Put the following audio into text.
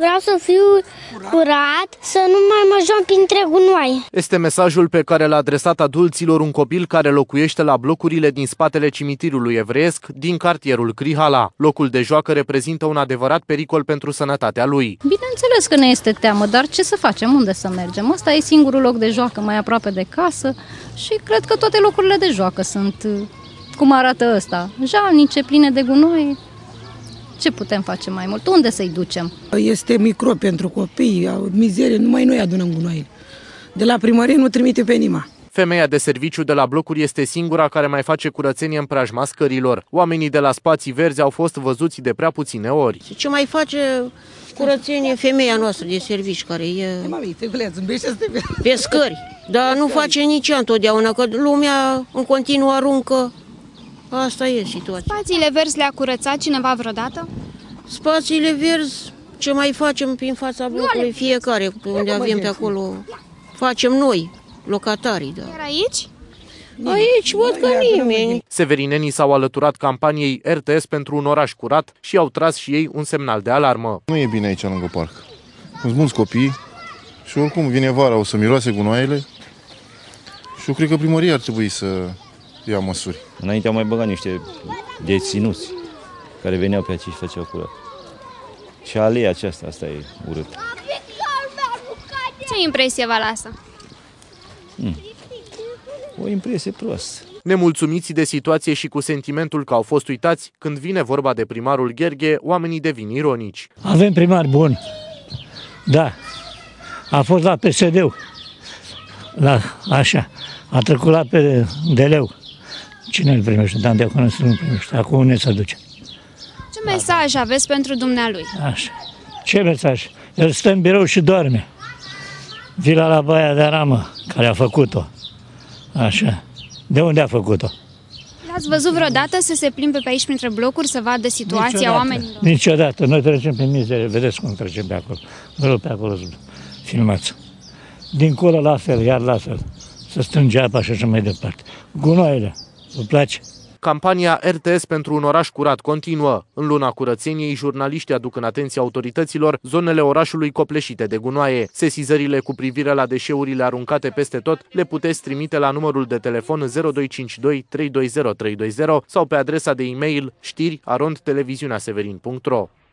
Vreau să fiu curat, să nu mai mă joc printre gunoi. Este mesajul pe care l-a adresat adulților un copil care locuiește la blocurile din spatele cimitirului evreiesc din cartierul Crihala. Locul de joacă reprezintă un adevărat pericol pentru sănătatea lui. Bineînțeles că ne este teamă, dar ce să facem? Unde să mergem? Ăsta e singurul loc de joacă mai aproape de casă și cred că toate locurile de joacă sunt cum arată ăsta, jalnice, pline de gunoi. Ce putem face mai mult? Unde să-i ducem? Este microb pentru copii, mizerie, numai noi adunăm gunoaile. De la primărie nu trimite pe nimeni. Femeia de serviciu de la blocuri este singura care mai face curățenie în preajma scărilor. Oamenii de la spații verzi au fost văzuți de prea puține ori. Ce mai face curățenie femeia noastră de serviciu, care e pe scări. Dar nu face nici ea întotdeauna, că lumea în continuu aruncă. Asta e situația. Spațiile verzi le-a curățat cineva vreodată? Spațiile verzi, ce mai facem prin fața blocului, fiecare, unde avem pe acolo, facem noi, locatarii. Da. Iar aici? Aici văd că nimeni. Severinenii s-au alăturat campaniei RTS pentru un oraș curat și au tras și ei un semnal de alarmă. Nu e bine aici lângă parc. Sunt mulți copii și oricum vine vara, o să miroase gunoaiele și eu cred că primăria ar trebui să ia măsuri. Înainte au mai băgat niște deținuți care veneau pe aici și făceau curat. Și aleea aceasta, asta e urâtă. Ce impresie vă lasă? O impresie proastă. Nemulțumiți de situație și cu sentimentul că au fost uitați, când vine vorba de primarul Gherghe, oamenii devin ironici. Avem primari buni. Da. A fost la PSD-ul. Așa. A trecut la DL-ul. Cine îl primește? Dan Deaconescu nu primește. Acum unde se duce? Ce mesaj aveți pentru dumnealui? Așa. Ce mesaj? El stă în birou și doarme. Vila la Baia de Aramă, care a făcut-o. Așa. De unde a făcut-o? L-ați văzut vreodată să se plimbe pe aici printre blocuri, să vadă situația oamenilor? Niciodată. Noi trecem pe mizerie. Vedeți cum trecem pe acolo. Vă rog, pe acolo filmați. Dincolo la fel, iar la fel. Să strânge apa și așa mai departe. Gunoaiele. Vă place? Campania RTS pentru un oraș curat continuă. În luna curățeniei, jurnaliștii aduc în atenția autorităților zonele orașului copleșite de gunoaie. Sesizările cu privire la deșeurile aruncate peste tot le puteți trimite la numărul de telefon 0252 320 320 sau pe adresa de e-mail știri@televiziunaseverin.ro.